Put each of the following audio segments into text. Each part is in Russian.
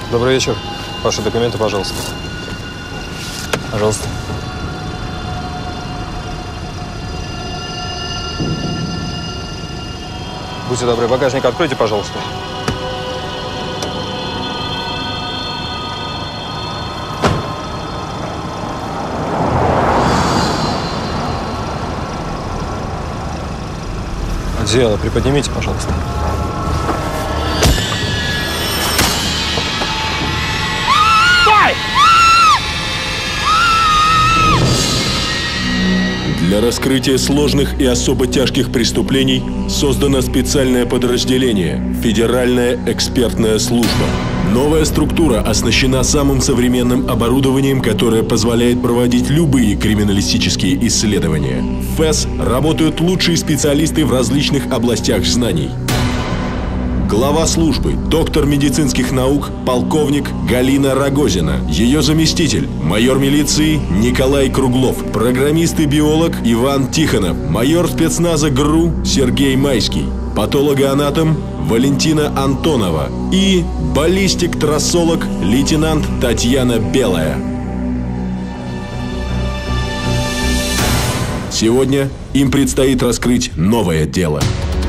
Добрый вечер. Ваши документы, пожалуйста. Пожалуйста. Будьте добры, багажник откройте, пожалуйста. Одеяло приподнимите, пожалуйста. Для раскрытия сложных и особо тяжких преступлений создано специальное подразделение – Федеральная экспертная служба. Новая структура оснащена самым современным оборудованием, которое позволяет проводить любые криминалистические исследования. В ФЭС работают лучшие специалисты в различных областях знаний. Глава службы – доктор медицинских наук, полковник Галина Рогозина. Ее заместитель – майор милиции Николай Круглов. Программист и биолог Иван Тихонов. Майор спецназа ГРУ Сергей Майский. Патологоанатом Валентина Антонова. И баллистик-трассолог лейтенант Татьяна Белая. Сегодня им предстоит раскрыть новое дело.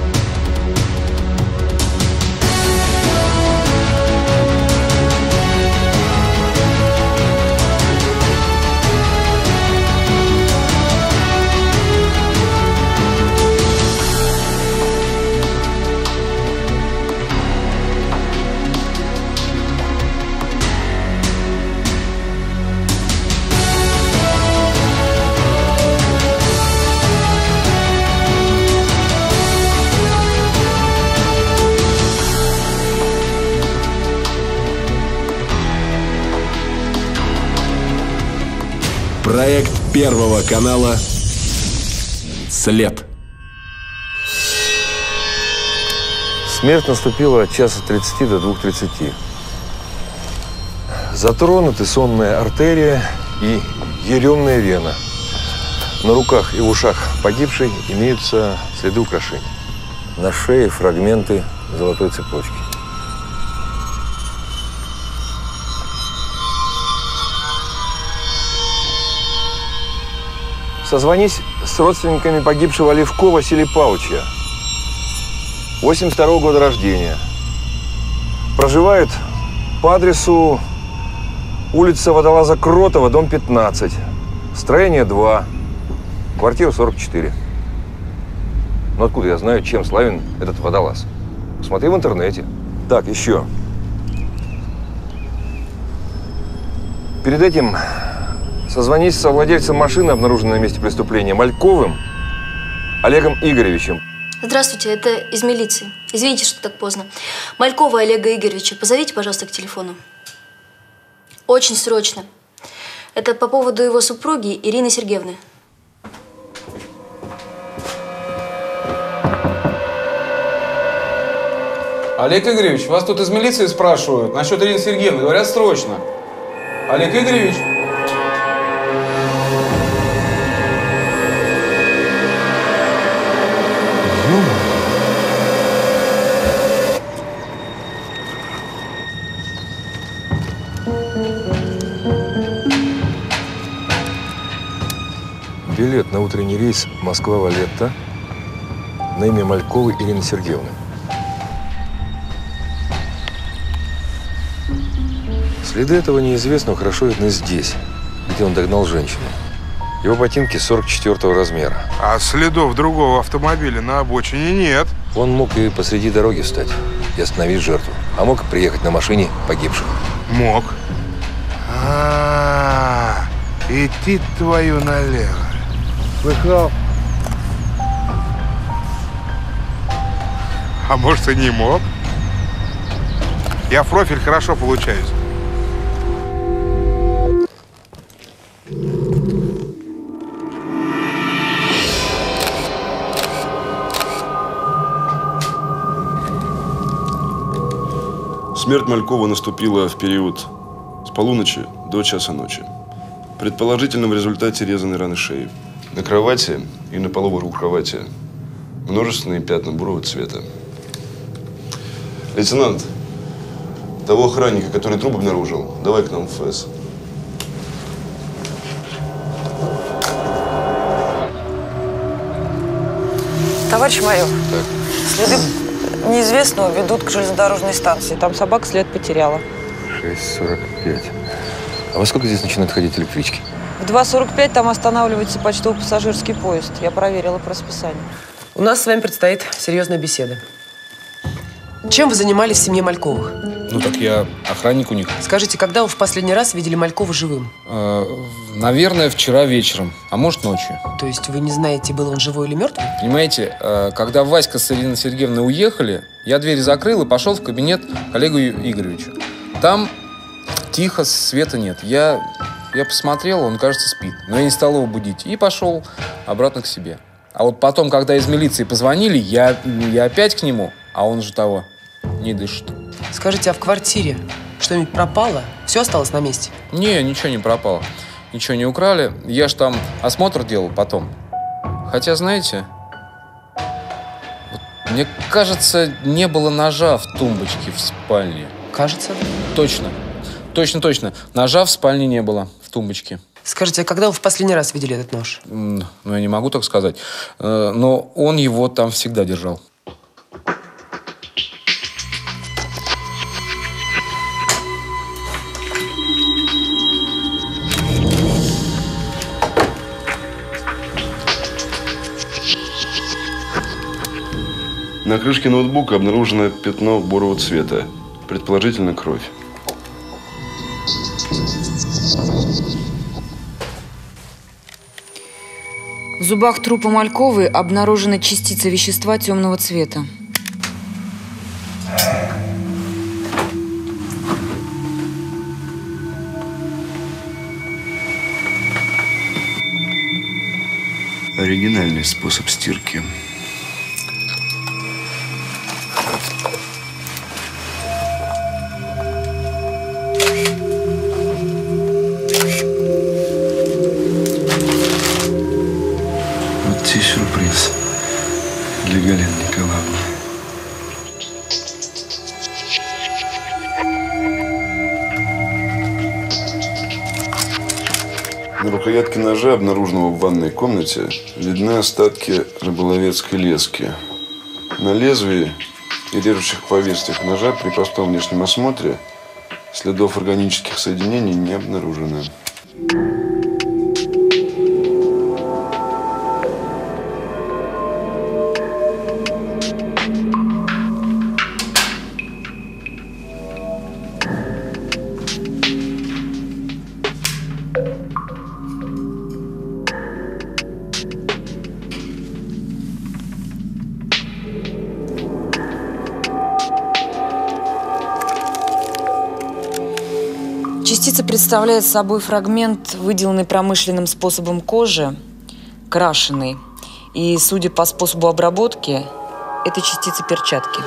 Проект Первого канала «След». Смерть наступила от часа 30 до 2:30. Затронуты сонная артерия и еремная вена. На руках и в ушах погибшей имеются следы украшений. На шее фрагменты золотой цепочки. Созвонись с родственниками погибшего Левко Василия Павловича. 82-го года рождения. Проживает по адресу улица Водолаза Кротова, дом 15. Строение 2. Квартира 44. Ну откуда я знаю, чем славен этот водолаз? Посмотри в интернете. Так, еще. Перед этим созвонись со владельцем машины, обнаруженной на месте преступления, Мальковым Олегом Игоревичем. Здравствуйте, это из милиции. Извините, что так поздно. Малькова Олега Игоревича позовите, пожалуйста, к телефону. Очень срочно. Это по поводу его супруги Ирины Сергеевны. Олег Игоревич, вас тут из милиции спрашивают насчет Ирины Сергеевны. Говорят, срочно. Олег Игоревич? Билет на утренний рейс Москва-Валетта на имя Мальковой Ирины Сергеевны. Следы этого неизвестного хорошо видны здесь, где он догнал женщину. Его ботинки 44-го размера. А следов другого автомобиля на обочине нет. Он мог и посреди дороги встать и остановить жертву, а мог приехать на машине погибших. Мог. Идти твою налево. Слыхал? А может, и не мог? Я в профиль хорошо получаюсь. Смерть Малькова наступила в период с полуночи до часа ночи. Предположительно, в результате резаной раны шеи. На кровати и на полу вокруг кровати множественные пятна бурого цвета. Лейтенант, Того охранника, который труп обнаружил, давай к нам в ФС. Товарищ майор, Так. следы неизвестного ведут к железнодорожной станции. Там собака след потеряла. 6:45. А во сколько здесь начинают ходить электрички? В 2:45 там останавливается почтово-пассажирский поезд. Я проверила по расписанию. У нас с вами предстоит серьезная беседа. Чем вы занимались в семье Мальковых? Ну так я охранник у них. Скажите, когда вы в последний раз видели Малькова живым? Наверное, вчера вечером, а может ночью. То есть вы не знаете, был он живой или мертвый? Понимаете, когда Васька с Ириной Сергеевной уехали, я дверь закрыл и пошел в кабинет к Олегу Игоревичу. Там тихо, света нет. Я посмотрел, он, кажется, спит. Но я не стал его будить и пошел обратно к себе. А вот потом, когда из милиции позвонили, я опять к нему, а он же того не дышит. Скажите, а в квартире что-нибудь пропало? Все осталось на месте? Не, ничего не пропало. Ничего не украли. Я ж там осмотр делал потом. Хотя, знаете, вот, мне кажется, не было ножа в тумбочке в спальне. Кажется. Точно. Точно. Ножа в спальне не было в тумбочке. Скажите, а когда вы в последний раз видели этот нож? Ну, я не могу так сказать. Но он его там всегда держал. На крышке ноутбука обнаружено пятно бурого цвета. Предположительно, кровь. В зубах трупа Мальковой обнаружена частица вещества темного цвета. Оригинальный способ стирки. Вот тебе сюрприз для Галины Николаевны. На рукоятке ножа, обнаруженного в ванной комнате, видны остатки рыболовецкой лески. На лезвии и режущих поверхностях ножа при простом внешнем осмотре следов органических соединений не обнаружено. Частица представляет собой фрагмент, выделанный промышленным способом кожи, крашеный. И, судя по способу обработки, это частица перчатки.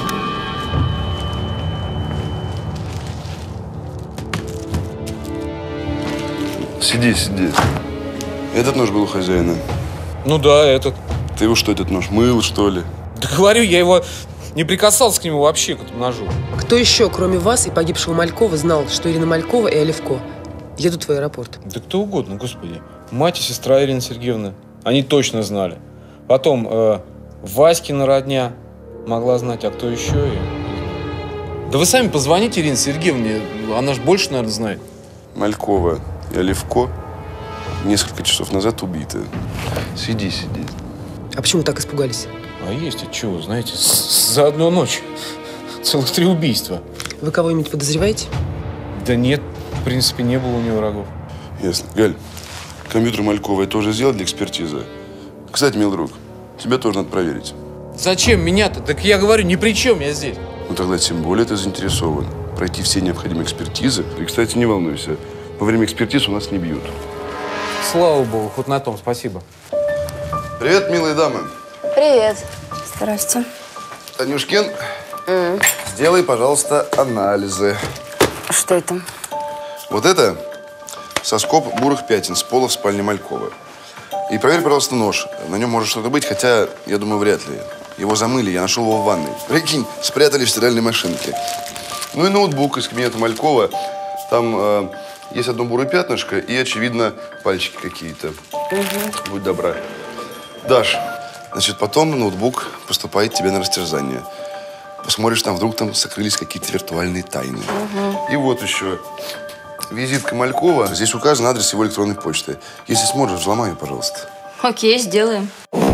Сиди. Этот нож был у хозяина. Ну да, этот. Ты его что, этот нож мыл, что ли? Да говорю, я его не прикасался к нему вообще, к этому ножу. Кто еще, кроме вас и погибшего Малькова, знал, что Ирина Малькова и Оливко едут в аэропорт? Да кто угодно, господи. Мать и сестра Ирины Сергеевны. Они точно знали. Потом Васькина родня могла знать, а кто еще? Да вы сами позвоните Ирине Сергеевне, она же больше, наверное, знает. Малькова и Оливко несколько часов назад убиты. Сиди. А почему так испугались? А есть от чего, знаете, за одну ночь целых 3 убийства. Вы кого-нибудь подозреваете? Да нет, в принципе, не было у него врагов. Ясно. Галь, компьютер Малькова я тоже сделал для экспертизы. Кстати, мил друг, тебя тоже надо проверить. Зачем меня-то? Так я говорю, ни при чем я здесь. Ну тогда тем более ты заинтересован. Пройти все необходимые экспертизы. И, кстати, не волнуйся, во время экспертиз у нас не бьют. Слава богу, хоть на том спасибо. Привет, милые дамы. Привет. Здрасте. Танюшкин, сделай, пожалуйста, анализы. Что это? Вот это соскоб бурых пятен с пола в спальне Малькова. И проверь, пожалуйста, нож. На нем может что-то быть, хотя, я думаю, вряд ли. Его замыли, я нашел его в ванной. Прикинь, спрятали в стиральной машинке. Ну и ноутбук из кабинета Малькова. Там есть одно бурое пятнышко и, очевидно, пальчики какие-то. Будь добра. Даш, значит, потом ноутбук поступает тебе на растерзание. Посмотришь, там вдруг там сокрылись какие-то виртуальные тайны. И вот еще. Визитка Малькова. Здесь указан адрес его электронной почты. Если сможешь, взломай ее, пожалуйста. Окей, сделаем.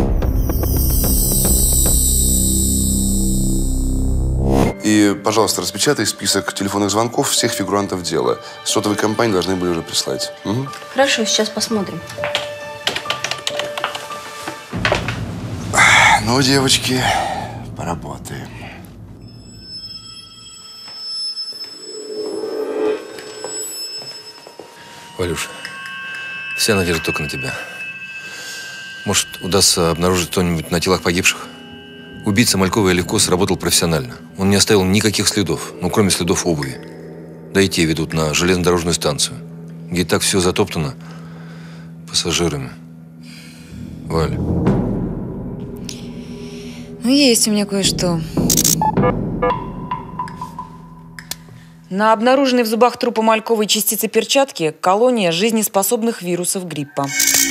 И, пожалуйста, распечатай список телефонных звонков всех фигурантов дела. Сотовые компании должны были уже прислать. Угу. Хорошо, сейчас посмотрим. Ну, девочки, поработаем. Валюш, вся надежда только на тебя. Может, удастся обнаружить кто-нибудь на телах погибших? Убийца Малькова и Левко сработал профессионально. Он не оставил никаких следов, ну, кроме следов обуви. Да и те ведут на железнодорожную станцию, где и так все затоптано пассажирами. Валь. Ну, есть у меня кое-что. На обнаруженной в зубах трупа Мальковой частицы перчатки колония жизнеспособных вирусов гриппа.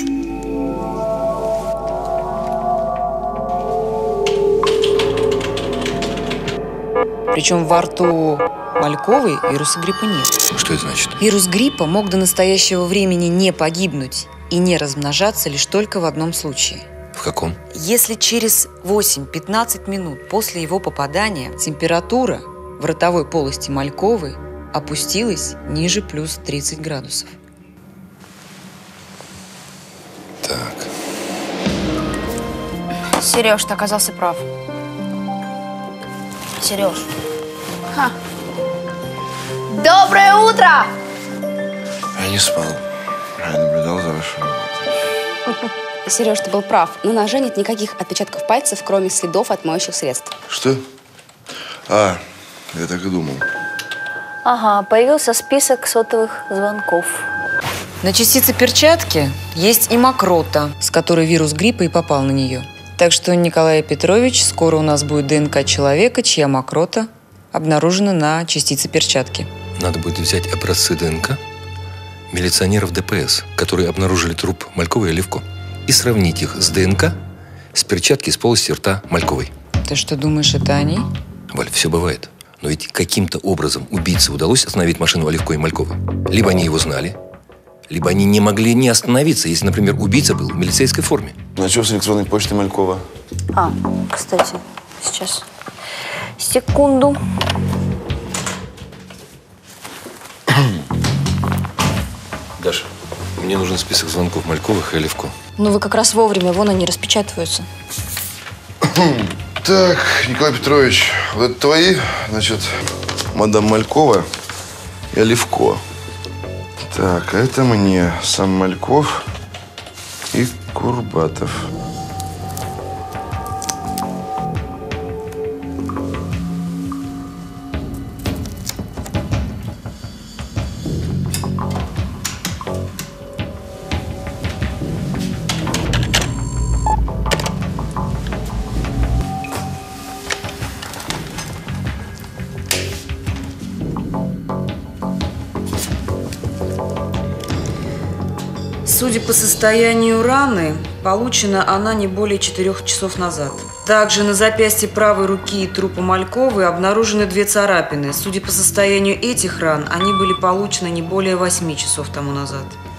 Причем во рту Мальковой вируса гриппа нет. Что это значит? Вирус гриппа мог до настоящего времени не погибнуть и не размножаться лишь только в одном случае. В каком? Если через 8-15 минут после его попадания температура в ротовой полости Мальковой опустилась ниже плюс 30 градусов. Так. Сереж, ты оказался прав. Сереж. Ха. Доброе утро! Я не спал. Я наблюдал за вашей работой. Сереж, ты был прав. На ноже нет никаких отпечатков пальцев, кроме следов от моющих средств. Что? А, я так и думал. Ага, появился список сотовых звонков. На частице перчатки есть и мокрота, с которой вирус гриппа и попал на нее. Так что, Николай Петрович, скоро у нас будет ДНК человека, чья мокрота обнаружена на частице перчатки. Надо будет взять образцы ДНК милиционеров ДПС, которые обнаружили труп Малькова и Левко, и сравнить их с ДНК с перчатки с полости рта Мальковой. Ты что, думаешь, это они? Валь, все бывает. Но ведь каким-то образом убийце удалось остановить машину Левко и Мальковой. Либо они его знали, либо они не могли не остановиться, если, например, убийца был в милицейской форме. Ну а что с электронной почтой Малькова? А, кстати, сейчас. Секунду. Даша, мне нужен список звонков Мальковых и Левко. Ну вы как раз вовремя, вон они распечатываются. Так, Николай Петрович, вот это твои, значит, мадам Малькова и Левко. Так, а это мне сам Мальков и Курбатов. Судя по состоянию раны, получена она не более 4 часов назад. Также на запястье правой руки трупа Мальковой обнаружены 2 царапины. Судя по состоянию этих ран, они были получены не более 8 часов тому назад.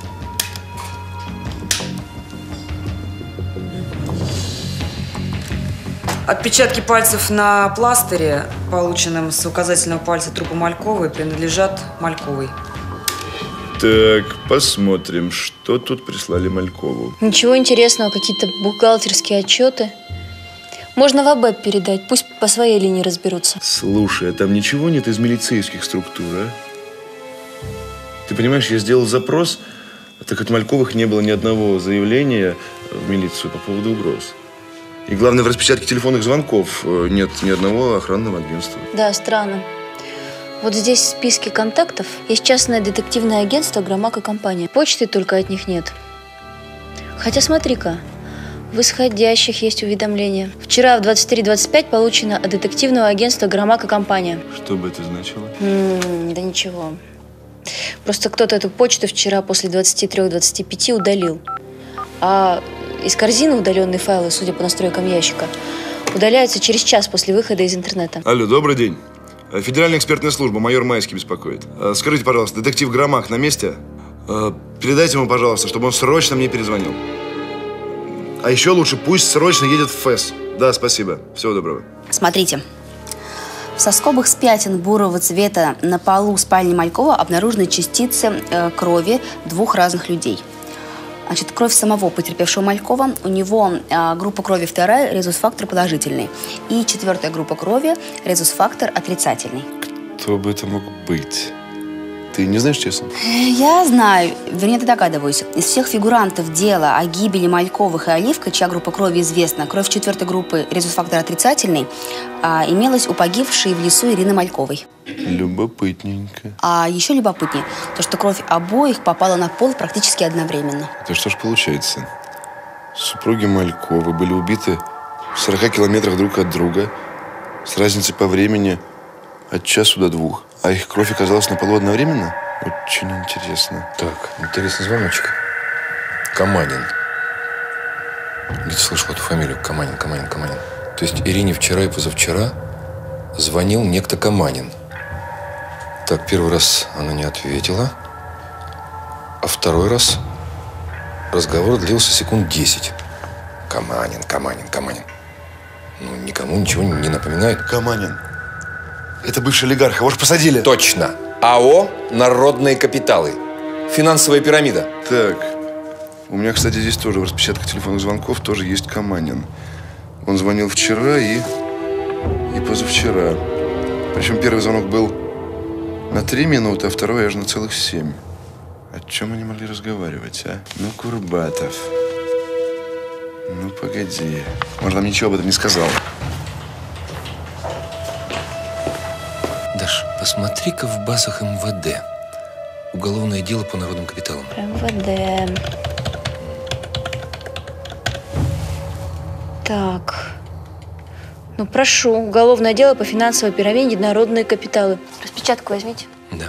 Отпечатки пальцев на пластыре, полученном с указательного пальца трупа Мальковой, принадлежат Мальковой. Так, посмотрим, что тут прислали Малькову. Ничего интересного, какие-то бухгалтерские отчеты. Можно в АБЭП передать, пусть по своей линии разберутся. Слушай, а там ничего нет из милицейских структур, а? Ты понимаешь, я сделал запрос, так от Мальковых не было ни одного заявления в милицию по поводу угроз. И главное, в распечатке телефонных звонков нет ни одного охранного агентства. Да, странно. Вот здесь в списке контактов есть частное детективное агентство «Громак и компания». Почты только от них нет. Хотя смотри-ка, В исходящих есть уведомление. Вчера в 23:25 получено от детективного агентства «Громак и компания». Что бы это значило? Да ничего. Просто кто-то эту почту вчера после 23:25 удалил. А из корзины удаленные файлы, судя по настройкам ящика, удаляются через час после выхода из интернета. Алло, добрый день. Федеральная экспертная служба, майор Майский беспокоит. Скажите, пожалуйста, детектив Громак на месте? Передайте ему, пожалуйста, чтобы он срочно мне перезвонил. А еще лучше, пусть срочно едет в ФЭС. Да, спасибо. Всего доброго. Смотрите. В соскобах с пятен бурого цвета на полу спальни Малькова обнаружены частицы крови двух разных людей. Значит, кровь самого потерпевшего Малькова, у него группа крови 2, резус-фактор положительный. И 4 группа крови, резус-фактор отрицательный. Кто бы это мог быть? Ты не знаешь, честно? Я знаю, вернее, догадываюсь. Из всех фигурантов дела о гибели Мальковых и Оливка, чья группа крови известна, кровь 4 группы, резус-фактор отрицательный, имелась у погибшей в лесу Ирины Мальковой. Любопытненько. А еще любопытнее, то, что кровь обоих попала на пол практически одновременно. Это что ж получается? Супруги Мальковы были убиты в 40 километрах друг от друга, с разницей по времени от часу до 2. А их кровь оказалась на полу одновременно? Очень интересно. Так, интересный звоночек. Каманин. Где-то слышал эту фамилию. Каманин. То есть Ирине вчера и позавчера звонил некто Каманин. Так, первый раз она не ответила. А второй раз разговор длился секунд 10. Каманин. Ну, никому ничего не напоминает. Каманин. Это бывший олигарх, его же посадили. Точно. АО «Народные капиталы». Финансовая пирамида. Так, у меня, кстати, здесь тоже в распечатках телефонных звонков тоже есть Каманин. Он звонил вчера и позавчера. Причем первый звонок был на 3 минуты, а второй аж на целых 7. О чем они могли разговаривать, а? Ну, Курбатов. Ну, погоди. Может, нам ничего об этом не сказал. Даш, посмотри-ка в базах МВД. Уголовное дело по народным капиталам. МВД. Так. Ну, прошу. Уголовное дело по финансовой пирамиде «Народные капиталы». Распечатку возьмите. Да.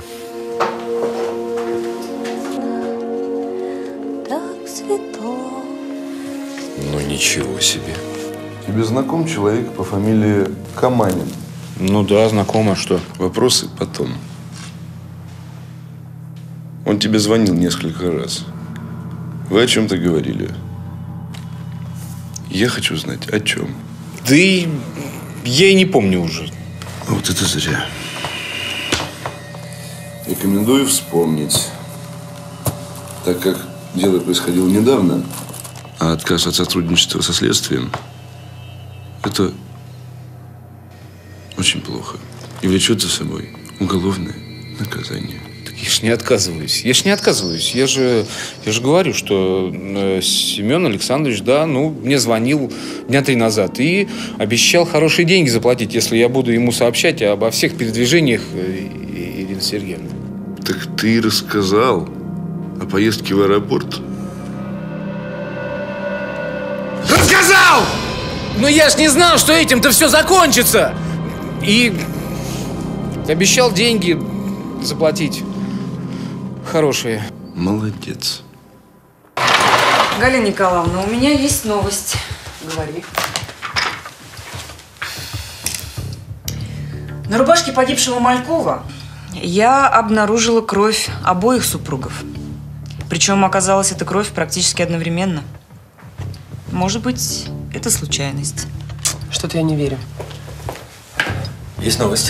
Так светло. Ну, ничего себе. Тебе знаком человек по фамилии Каманин? Ну да, знакомо. Что? Вопросы потом. Он тебе звонил несколько раз. Вы о чем-то говорили? Я хочу знать, о чем. Да и я и не помню уже. Вот это зря. Рекомендую вспомнить. Так как дело происходило недавно, а отказ от сотрудничества со следствием – это очень плохо. И влечет за собой уголовное наказание. Так я ж не отказываюсь. Я же говорю, что Семен Александрович, да, мне звонил дня 3 назад и обещал хорошие деньги заплатить, если я буду ему сообщать обо всех передвижениях Ирины Сергеевны. Так ты рассказал о поездке в аэропорт? Рассказал! Но я ж не знал, что этим-то все закончится! И обещал деньги заплатить. Хорошие. Молодец. Галина Николаевна, у меня есть новость. Говори. На рубашке погибшего Малькова я обнаружила кровь обоих супругов. Причем оказалась эта кровь практически одновременно. Может быть, это случайность. Что-то я не верю. Есть новость.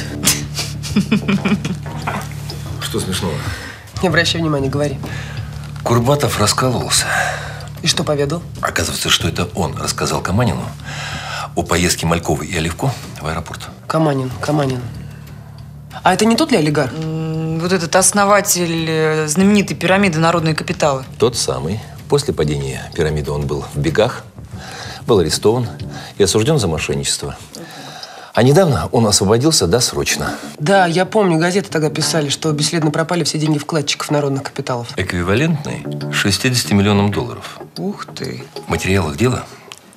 Что смешного? Не обращай внимания, говори. Курбатов раскололся. И что поведал? Оказывается, что это он рассказал Каманину о поездке Мальковой и Оливко в аэропорт. Каманин. А это не тот ли олигарх? Вот этот основатель знаменитой пирамиды «Народные капиталы». Тот самый. После падения пирамиды он был в бегах, был арестован и осужден за мошенничество. А недавно он освободился досрочно. Да, я помню, газеты тогда писали, что бесследно пропали все деньги вкладчиков народных капиталов. Эквивалентный 60 миллионам долларов. Ух ты. В материалах дела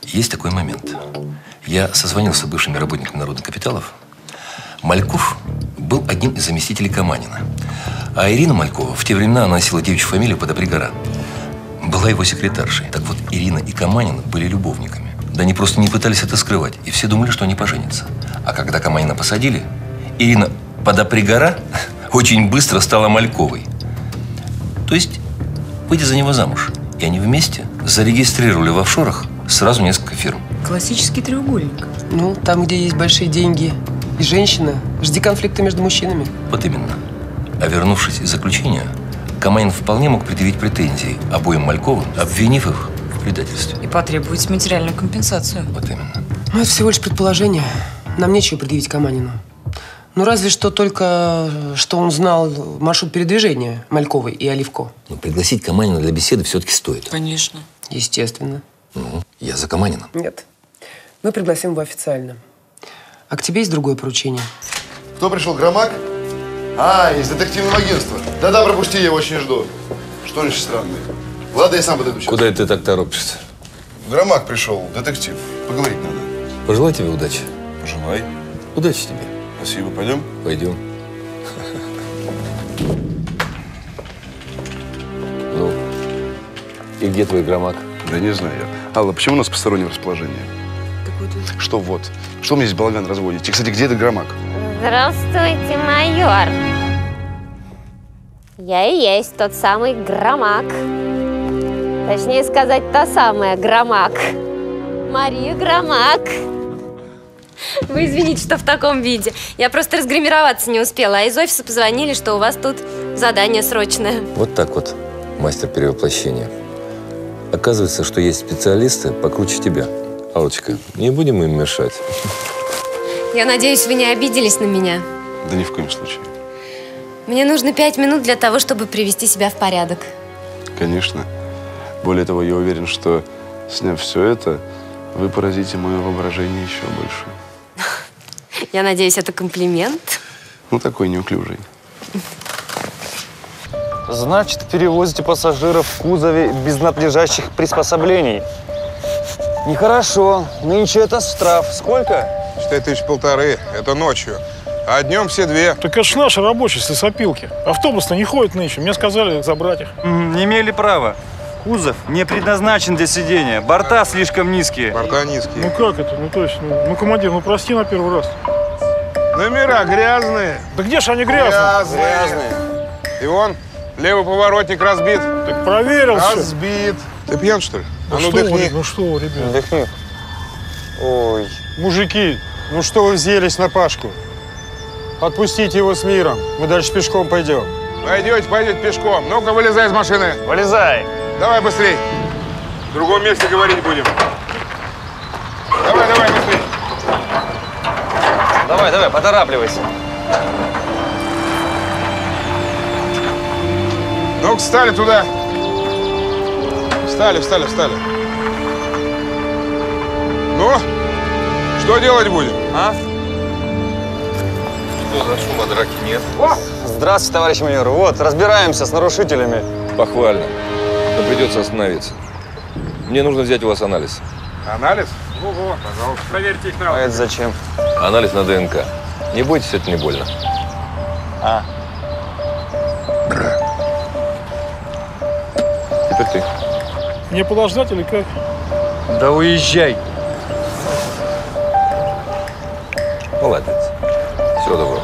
есть такой момент. Я созвонился с бывшими работниками народных капиталов. Мальков был одним из заместителей Каманина. А Ирина Малькова, в те времена она носила девичью фамилию Подопригора, была его секретаршей. Так вот, Ирина и Каманин были любовниками. Да они просто не пытались это скрывать. И все думали, что они поженятся. А когда Каманина посадили, Ирина Подопригора очень быстро стала Мальковой. То есть, выйдя за него замуж. И они вместе зарегистрировали в офшорах сразу несколько фирм. Классический треугольник. Ну, там, где есть большие деньги и женщина, жди конфликта между мужчинами. Вот именно. А вернувшись из заключения, Каманин вполне мог предъявить претензии обоим Мальковым, обвинив их в предательстве. И потребовать материальную компенсацию. Вот именно. Ну, это всего лишь предположение. Нам нечего предъявить Каманину. Ну, разве что только, что он знал маршрут передвижения Мальковой и Оливко. Но пригласить Каманина для беседы все-таки стоит. Конечно. Естественно. Ну, я за Каманина. Нет. Мы пригласим его официально. А к тебе есть другое поручение? Кто пришел? Громак? А, из детективного агентства. Да-да, пропусти, я его очень жду. Что очень странное. Ладно, я сам подойду сейчас. Куда ты так торопишься? Громак пришел, детектив. Поговорить надо. Пожелай тебе удачи. Пожелай. Удачи тебе. Спасибо. Пойдем? Пойдем. Ну, и где твой Громак? Да не знаю я. Алла, почему у нас постороннее расположение? Что вот? Что мне здесь балаган разводите? И, кстати, где этот Громак? Здравствуйте, майор. Я и есть тот самый Громак. Точнее сказать, та самая Громак. Мария Громак. Вы извините, что в таком виде. Я просто разгримироваться не успела, а из офиса позвонили, что у вас тут задание срочное. Вот так вот, мастер перевоплощения. Оказывается, что есть специалисты покруче тебя. Аллочка, не будем им мешать. Я надеюсь, вы не обиделись на меня. Да ни в коем случае. Мне нужно 5 минут для того, чтобы привести себя в порядок. Конечно. Более того, я уверен, что, сняв все это, вы поразите мое воображение еще больше. Я надеюсь, это комплимент. Ну, такой неуклюжий. Значит, перевозите пассажиров в кузове без надлежащих приспособлений. Нехорошо. Нынче это штраф. Сколько? Считай, 1500. Это ночью. А днем все 2. Так это ж наши рабочие с лесопилки. Автобус-то не ходит нынче. Мне сказали забрать их. Не имели права. Кузов не предназначен для сидения. Борта слишком низкие. Борта низкие. Ну как это? Ну то есть, ну командир, ну прости на первый раз. Номера грязные. Да где же они грязные? Грязные. И вон, левый поворотник разбит. Так проверил все. Разбит. Ты пьян, что ли? Ну, а ну, что дыхни. вы, ну что вы, ребят? Дыхни. Ой. Мужики, ну что вы взъелись на Пашку? Отпустите его с миром. Мы дальше пешком пойдем. Пойдете пешком. Ну-ка, вылезай из машины. Вылезай. Давай быстрей. В другом месте говорить будем. Давай быстрей. Давай, поторапливайся. Ну-ка, встали туда. Встали. Ну, что делать будем? А? Что за шума, драки нет? Здравствуйте, товарищ майор. Вот, разбираемся с нарушителями. Похвально. Но придется остановиться. Мне нужно взять у вас анализ. Анализ? Ого, пожалуйста. Проверьте их на. А это зачем? Анализ на ДНК. Не бойтесь, это не больно. А. Теперь ты. Мне подождать или как? Да уезжай. Молодец. Всего доброго.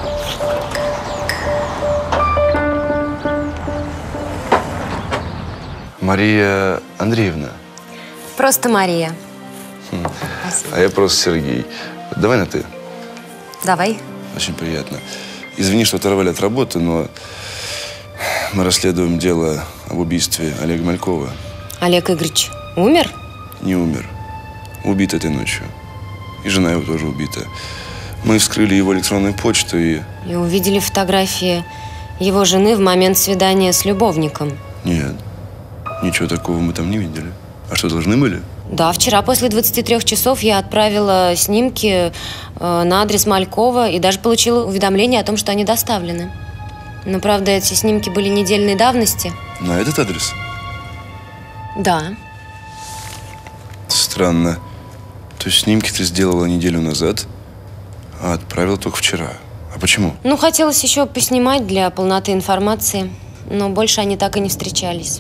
Мария Андреевна. Просто Мария. А я просто Сергей. Давай на «ты». Давай. Очень приятно. Извини, что оторвали от работы, но мы расследуем дело об убийстве Олега Малькова. Олег Игоревич умер? Не умер. Убит этой ночью. И жена его тоже убита. Мы вскрыли его электронную почту и… И увидели фотографии его жены в момент свидания с любовником. Нет, ничего такого мы там не видели. А что, должны были? Да, вчера после 23 часов я отправила снимки на адрес Малькова и даже получила уведомление о том, что они доставлены. Но, правда, эти снимки были недельной давности. На этот адрес? Да. Странно. То есть снимки ты сделала неделю назад, а отправила только вчера. А почему? Ну, хотелось еще поснимать для полноты информации, но больше они так и не встречались.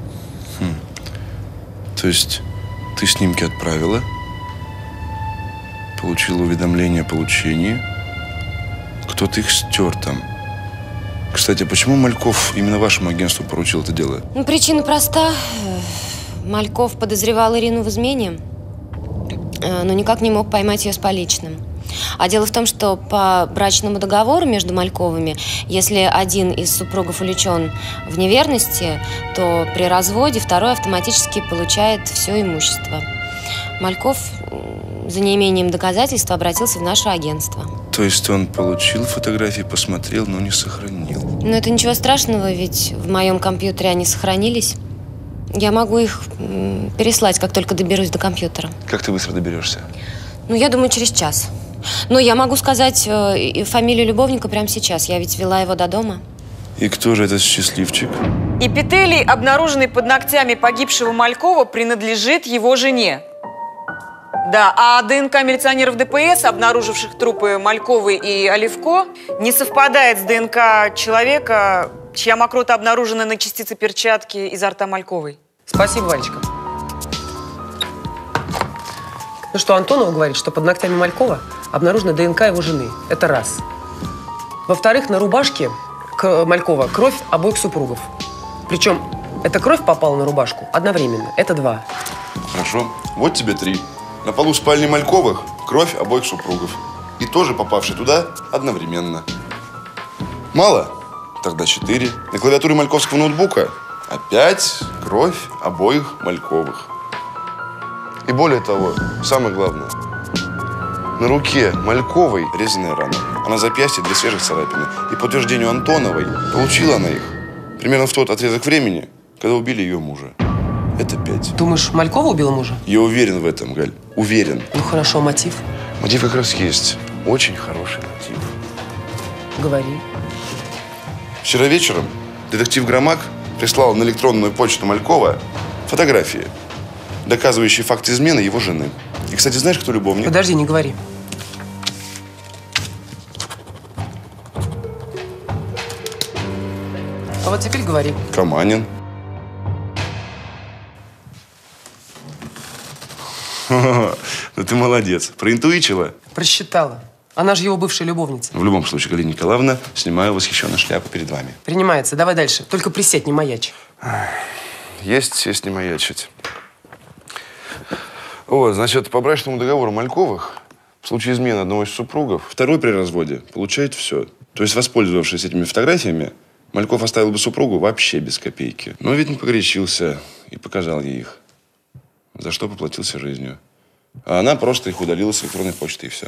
То есть ты снимки отправила, получила уведомление о получении, кто-то их стер там. Кстати, почему Мальков именно вашему агентству поручил это дело? Ну, причина проста. Мальков подозревал Ирину в измене, но никак не мог поймать ее с поличным. А дело в том, что по брачному договору между Мальковыми, если один из супругов увлечен в неверности, то при разводе второй автоматически получает все имущество. Мальков за неимением доказательств обратился в наше агентство. То есть он получил фотографии, посмотрел, но не сохранил. Но это ничего страшного, ведь в моем компьютере они сохранились. Я могу их переслать, как только доберусь до компьютера. Как ты быстро доберешься? Ну, я думаю, через час. Но я могу сказать фамилию любовника прямо сейчас. Я ведь вела его до дома. И кто же этот счастливчик? Эпителий, обнаруженный под ногтями погибшего Малькова, принадлежит его жене. Да, а ДНК милиционеров ДПС, обнаруживших трупы Мальковой и Оливко, не совпадает с ДНК человека, чья мокрота обнаружена на частице перчатки изо рта Мальковой. Спасибо, Валечка. Ну что, Антонова говорит, что под ногтями Малькова обнаружена ДНК его жены. Это раз. Во-вторых, на рубашке Малькова кровь обоих супругов. Причем эта кровь попала на рубашку одновременно. Это два. Хорошо. Вот тебе 3. На полу спальни Мальковых кровь обоих супругов. И тоже попавший туда одновременно. Мало? Тогда 4. На клавиатуре мальковского ноутбука опять кровь обоих Мальковых. И более того, самое главное, на руке Мальковой резаная рана, а на запястье 2 свежих царапины. И по утверждению Антоновой, получила она их примерно в тот отрезок времени, когда убили ее мужа. Это 5. Думаешь, Малькова убила мужа? Я уверен в этом, Галь. Уверен. Ну хорошо, мотив? Мотив как раз есть. Очень хороший мотив. Говори. Вчера вечером детектив Громак прислал на электронную почту Малькова фотографии, доказывающие факт измены его жены. И, кстати, знаешь, кто любовник? Подожди, не говори. А вот теперь говори. Каманин. Ну ты молодец. Проинтуичила? Просчитала. Она же его бывшая любовница. В любом случае, Галина Николаевна, снимаю восхищенно шляпу перед вами. Принимается. Давай дальше. Только присядь, не маячь. Есть сесть, не маячить. Вот, значит, по брачному договору Мальковых в случае измены одного из супругов второй при разводе получает все. То есть, воспользовавшись этими фотографиями, Мальков оставил бы супругу вообще без копейки. Но, видно, погорячился и показал ей их. За что поплатился жизнью. А она просто их удалила с электронной почты, и все.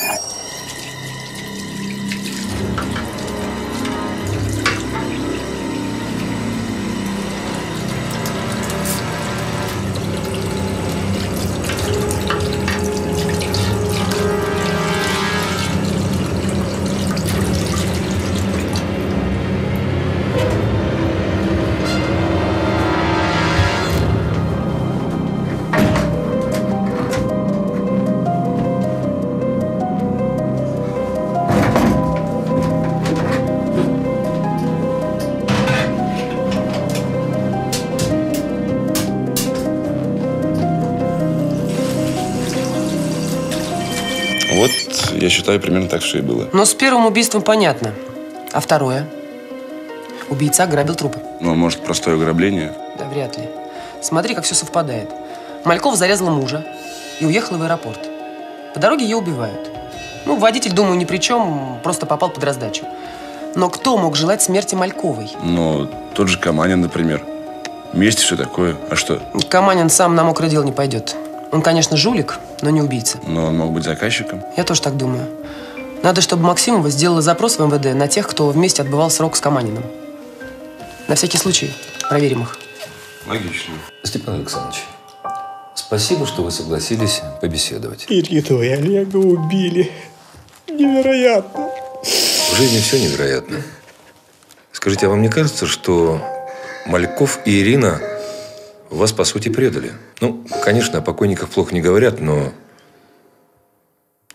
Вот, я считаю, примерно так все и было. Но с первым убийством понятно. А второе? Убийца ограбил трупы. Ну, а может, простое ограбление? Да, вряд ли. Смотри, как все совпадает. Мальков зарезала мужа и уехала в аэропорт. По дороге ее убивают. Ну, водитель, думаю, ни при чем, просто попал под раздачу. Но кто мог желать смерти Мальковой? Ну, тот же Каманин, например. Месть, все такое. А что? Каманин сам на мокрое дело не пойдет. Он, конечно, жулик, но не убийца. Но он мог быть заказчиком. Я тоже так думаю. Надо, чтобы Максимова сделала запрос в МВД на тех, кто вместе отбывал срок с Каманиным. На всякий случай проверим их. Логично. Степан Александрович, спасибо, что вы согласились побеседовать. Ирину и Олега убили. Невероятно. В жизни все невероятно. Скажите, а вам не кажется, что Мальков и Ирина вас, по сути, предали? Ну, конечно, о покойниках плохо не говорят, но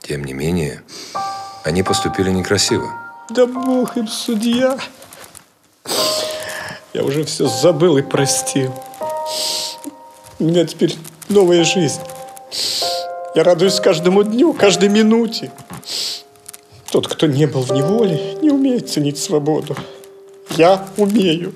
Тем не менее, они поступили некрасиво. Да бог им судья. Я уже все забыл и простил. У меня теперь новая жизнь. Я радуюсь каждому дню, каждой минуте. Тот, кто не был в неволе, не умеет ценить свободу. Я умею.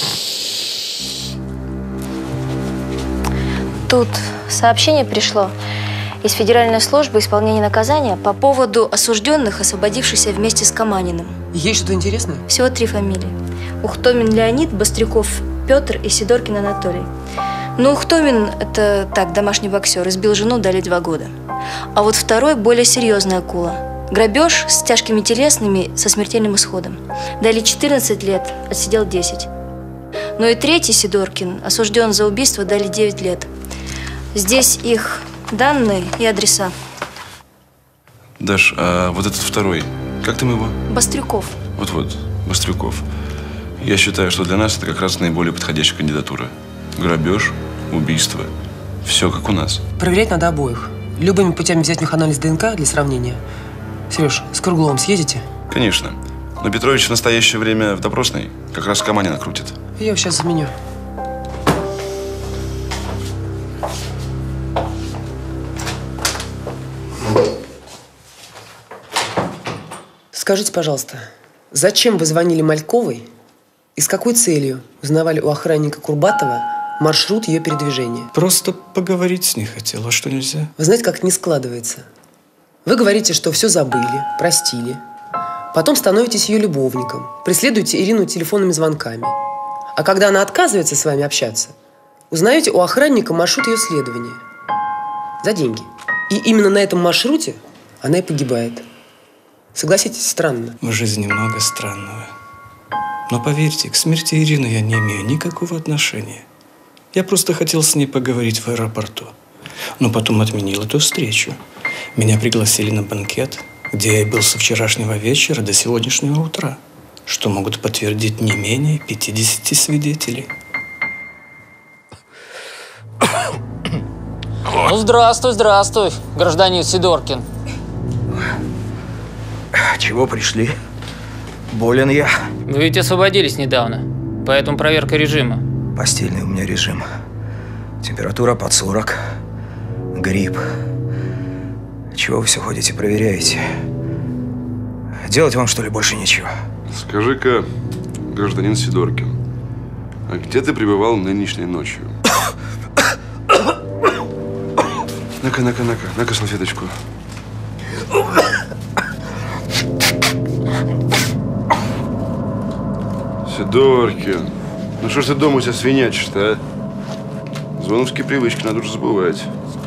Тут сообщение пришло из Федеральной службы исполнения наказания по поводу осужденных, освободившихся вместе с Каманиным. Есть что-то интересное? Всего 3 фамилии. Ухтомин Леонид, Бострюков Петр и Сидоркин Анатолий. Ну, Ухтомин – это так, домашний боксер, избил жену, дали 2 года. А вот второй – более серьезная акула. Грабеж с тяжкими телесными, со смертельным исходом. Дали 14 лет, отсидел 10. Ну и третий, Сидоркин, осужден за убийство, дали 9 лет. Здесь их данные и адреса. Даш, а вот этот второй, как там его? Бострюков. Вот-вот, Бострюков. Я считаю, что для нас это как раз наиболее подходящая кандидатура. Грабеж, убийство. Все как у нас. Проверять надо обоих. Любыми путями взять у них анализ ДНК для сравнения. Сереж, с Кругловым съедете? Конечно. Но Петрович в настоящее время в допросной. Как раз Каманина крутит. Я его сейчас заменю. Скажите, пожалуйста, зачем вы звонили Мальковой и с какой целью узнавали у охранника Курбатова маршрут ее передвижения? Просто поговорить с ней хотела, а что нельзя? Вы знаете, как не складывается? Вы говорите, что все забыли, простили. Потом становитесь ее любовником, преследуете Ирину телефонными звонками. А когда она отказывается с вами общаться, узнаете у охранника маршрут ее следования. За деньги. И именно на этом маршруте она и погибает. Согласитесь, странно. В жизни много странного. Но поверьте, к смерти Ирины я не имею никакого отношения. Я просто хотел с ней поговорить в аэропорту. Но потом отменил эту встречу. Меня пригласили на банкет, где я был со вчерашнего вечера до сегодняшнего утра, что могут подтвердить не менее 50 свидетелей. Ну, здравствуй, здравствуй, гражданин Сидоркин. Чего пришли? Болен я. Вы ведь освободились недавно, поэтому проверка режима. Постельный у меня режим. Температура под 40. Грипп. Чего вы все ходите, проверяете? Делать вам, что ли, больше нечего? Скажи-ка, гражданин Сидоркин, а где ты пребывал нынешней ночью? На-ка, салфеточку. Сидоркин, ну что ж ты дома у тебя свинячишь-то, а? Звоновские привычки надо уже забывать.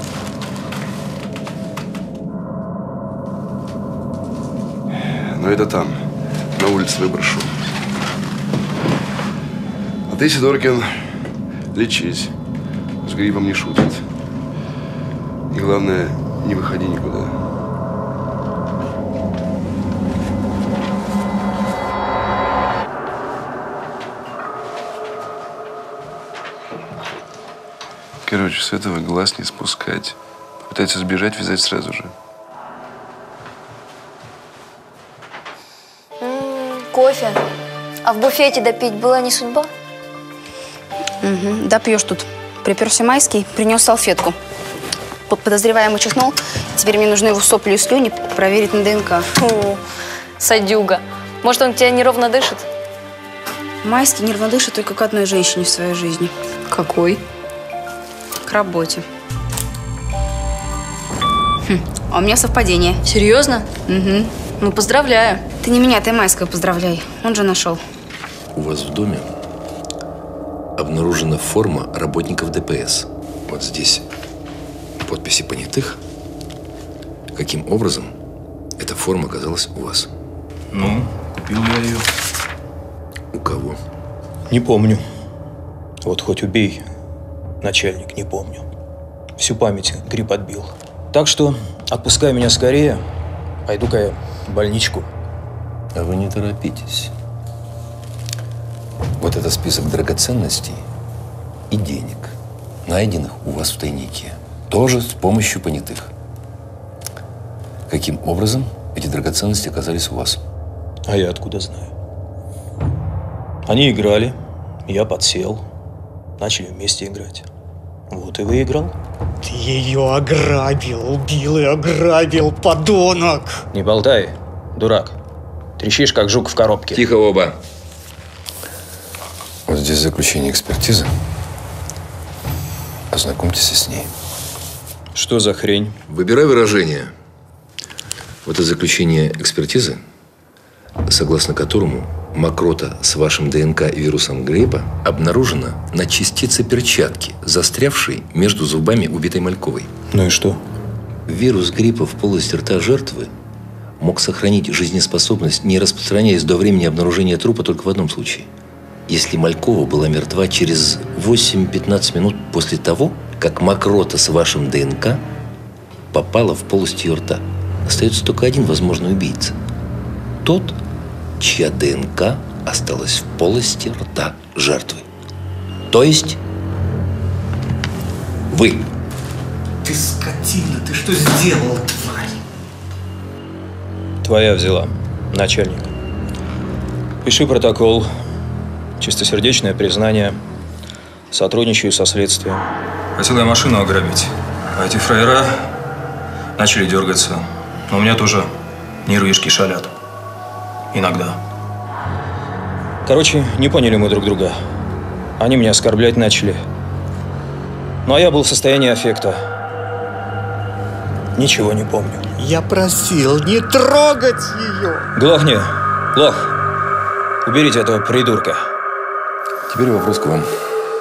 Но это там, на улице выброшу. А ты, Сидоркин, лечись. С гриппом не шутят. И главное, не выходи никуда. Короче, с этого глаз не спускать. Пытается сбежать, вязать сразу же. Кофе. А в буфете допить была не судьба? Угу. Допьешь тут. Приперся Майский, принес салфетку. Подозреваемый чихнул. Теперь мне нужно его сопли и слюни проверить на ДНК. Фу, садюга. Может, он тебя неровно дышит? Майский нервно дышит только к одной женщине в своей жизни. Какой? К работе. А у меня совпадение. Серьезно? Угу. Ну, поздравляю. Ты не меня, ты Майского поздравляй. Он же нашел. У вас в доме обнаружена форма работников ДПС. Вот здесь подписи понятых. Каким образом эта форма оказалась у вас? Ну, купил я ее. У кого? Не помню. Вот хоть убей, начальник, не помню. Всю память грипп отбил. Так что отпускай меня скорее. Пойду-ка я в больничку. А вы не торопитесь. Вот это список драгоценностей и денег, найденных у вас в тайнике. Тоже с помощью понятых. Каким образом эти драгоценности оказались у вас? А я откуда знаю? Они играли, я подсел, начали вместе играть. Вот и выиграл. Ты ее ограбил, убил и ограбил, подонок! Не болтай, дурак. Трещишь, как жук в коробке. Тихо оба. Вот здесь заключение экспертизы. Ознакомьтесь с ней. Что за хрень? Выбирай выражение. Вот это заключение экспертизы, согласно которому мокрота с вашим ДНК и вирусом гриппа обнаружена на частице перчатки, застрявшей между зубами убитой Мальковой. Ну и что? Вирус гриппа в полости рта жертвы мог сохранить жизнеспособность, не распространяясь до времени обнаружения трупа только в одном случае. Если Малькова была мертва через 8-15 минут после того, как мокрота с вашим ДНК попала в полость ее рта. Остается только один возможный убийца. Тот, чья ДНК осталась в полости рта жертвы. То есть вы. Ты скотина, ты что сделал, тварь? Твоя взяла, начальник. Пиши протокол. Чистосердечное признание. Сотрудничаю со следствием. Хотел я машину ограбить. А эти фраера начали дергаться. Но у меня тоже нервишки шалят. Иногда. Короче, не поняли мы друг друга. Они меня оскорблять начали. Ну а я был в состоянии аффекта. Ничего не помню. Я просил не трогать ее. Глохни. Лох. Уберите этого придурка. Теперь вопрос к вам.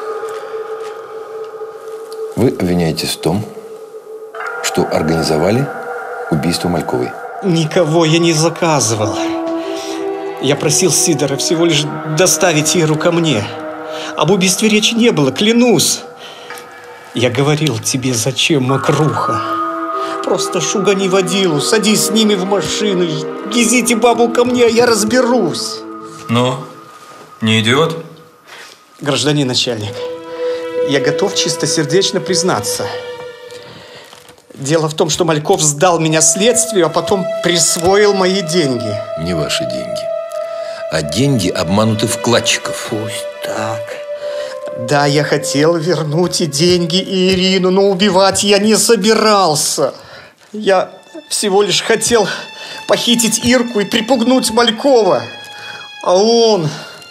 Вы обвиняетесь в том, что организовали убийство Мальковой. Никого я не заказывал. Я просил Сидора всего лишь доставить Иру ко мне. Об убийстве речи не было, клянусь. Я говорил тебе, зачем мокруха. Просто шугани водилу, садись с ними в машину, везите бабу ко мне, а я разберусь. Ну, не идиот? Гражданин начальник, я готов чистосердечно признаться. Дело в том, что Мальков сдал меня следствию, а потом присвоил мои деньги. Не ваши деньги, а деньги обманутых вкладчиков. Пусть так. Да, я хотел вернуть и деньги, и Ирину, но убивать я не собирался. Я всего лишь хотел похитить Ирку и припугнуть Малькова. А он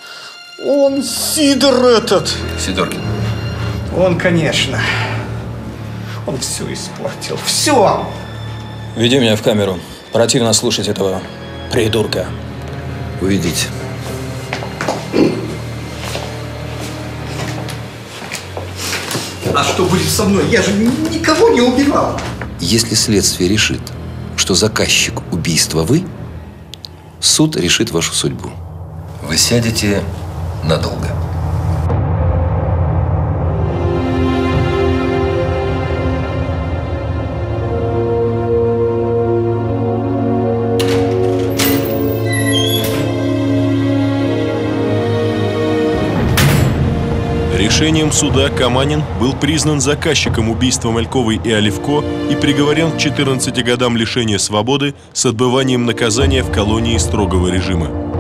Сидор этот. Сидоркин. Он, конечно. Он все испортил. Все! Веди меня в камеру. Противно слушать этого придурка. Уведите. А что будет со мной? Я же никого не убивал. Если следствие решит, что заказчик убийства вы, суд решит вашу судьбу. Вы сядете надолго. Решением суда Каманин был признан заказчиком убийства Мальковой и Оливко и приговорен к 14 годам лишения свободы с отбыванием наказания в колонии строгого режима.